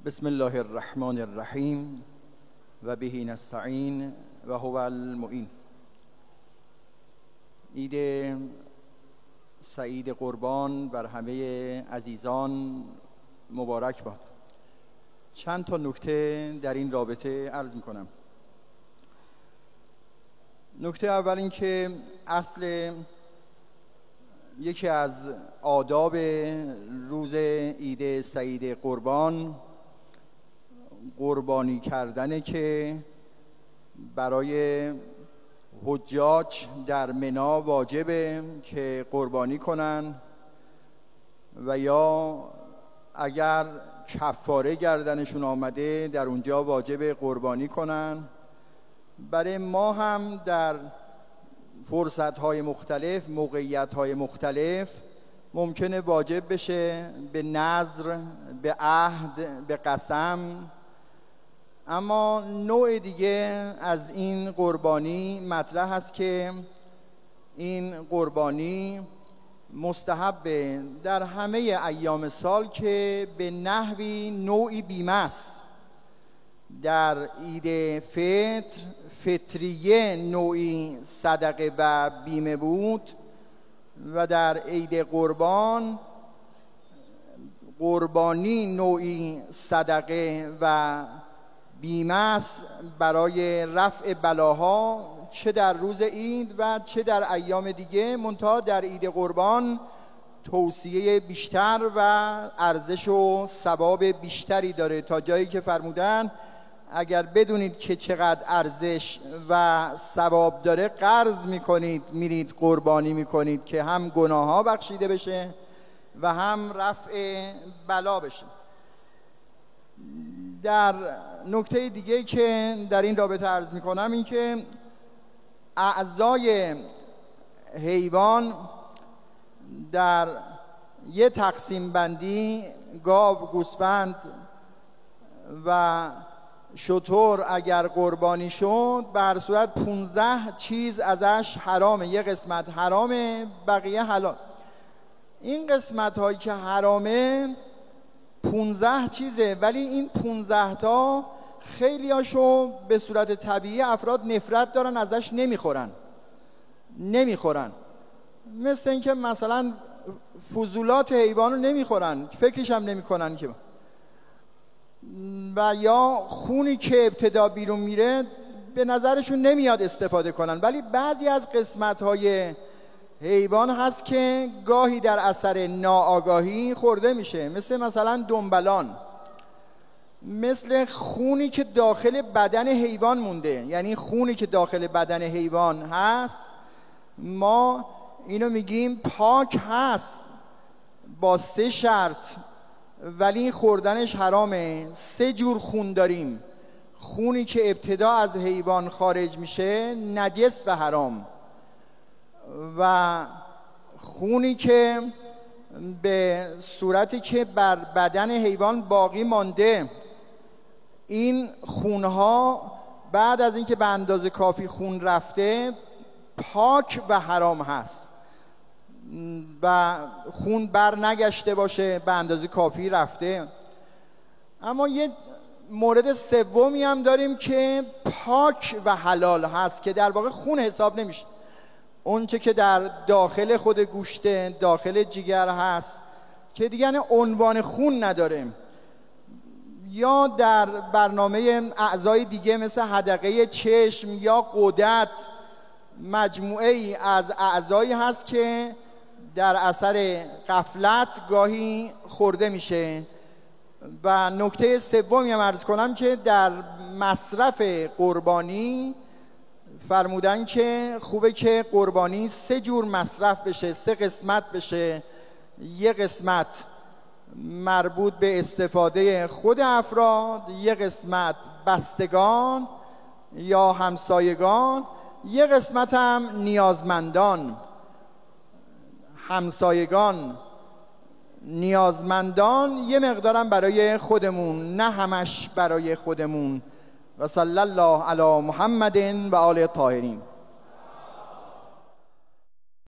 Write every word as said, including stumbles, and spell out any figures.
بسم الله الرحمن الرحیم و به نستعین و هو المعین. عید سعید قربان بر همه عزیزان مبارک باد. چند تا نکته در این رابطه عرض میکنم. نکته اول این که اصل یکی از آداب روز عید سعید قربان قربانی کردنه که برای حجاج در منی واجبه که قربانی کنن و یا اگر کفاره گردنشون آمده در اونجا واجبه قربانی کنن. برای ما هم در فرصت‌های مختلف، موقعیت‌های مختلف ممکنه واجب بشه به نذر، به عهد، به قسم. اما نوع دیگه از این قربانی مطرح است که این قربانی مستحبه در همه ایام سال که به نحوی نوعی بیمه است. در عید فطر فطریه نوعی صدقه و بیمه بود و در عید قربان قربانی نوعی صدقه و بیمه است برای رفع بلاها، چه در روز عید و چه در ایام دیگه. منتها در عید قربان توصیه بیشتر و ارزش و ثواب بیشتری داره، تا جایی که فرمودن اگر بدونید که چقدر ارزش و ثواب داره قرض میکنید میرید قربانی میکنید که هم گناه ها بخشیده بشه و هم رفع بلا بشه. در نکته دیگه که در این رابطه عرض میکنم این که اعضای حیوان در یه تقسیم بندی گاو، گوسفند و شتر اگر قربانی شد بر صورت پونزده چیز ازش حرامه. یه قسمت حرامه، بقیه حلال. این قسمت هایی که حرامه پونزده چیزه، ولی این پونزده تا خیلی هاشو به صورت طبیعی افراد نفرت دارن، ازش نمیخورن نمیخورن مثل اینکه مثلا فضولات حیوانو نمیخورن، فکرش هم نمیکنن که و یا خونی که ابتدا بیرون میره به نظرشون نمیاد استفاده کنن. ولی بعضی از قسمت‌های حیوان هست که گاهی در اثر ناآگاهی خورده میشه، مثل مثلا دنبلان، مثل خونی که داخل بدن حیوان مونده. یعنی خونی که داخل بدن حیوان هست ما اینو میگیم پاک هست با سه شرط، ولی خوردنش حرامه. سه جور خون داریم: خونی که ابتدا از حیوان خارج میشه نجس و حرام، و خونی که به صورتی که بر بدن حیوان باقی مانده. این خونها بعد از اینکه به اندازه کافی خون رفته پاک و حرام هست و خون بر نگشته باشه، به اندازه کافی رفته. اما یه مورد سومی هم داریم که پاک و حلال هست که در واقع خون حساب نمیشه. اون چه که در داخل خود گوشت، داخل جگر هست که دیگه عنوان خون نداره، یا در برنامه اعضای دیگه مثل حدقه چشم یا غدد مجموعه ای از اعضایی هست که در اثر غفلت گاهی خورده میشه. و نکته سومی هم عرض کنم که در مصرف قربانی فرمودن که خوبه که قربانی سه جور مصرف بشه، سه قسمت بشه. یه قسمت مربوط به استفاده خود افراد، یه قسمت بستگان یا همسایگان، یه قسمت هم نیازمندان. همسایگان، نیازمندان، یه مقدارم برای خودمون، نه همش برای خودمون. و صلی الله علی محمد و آل طاهرین.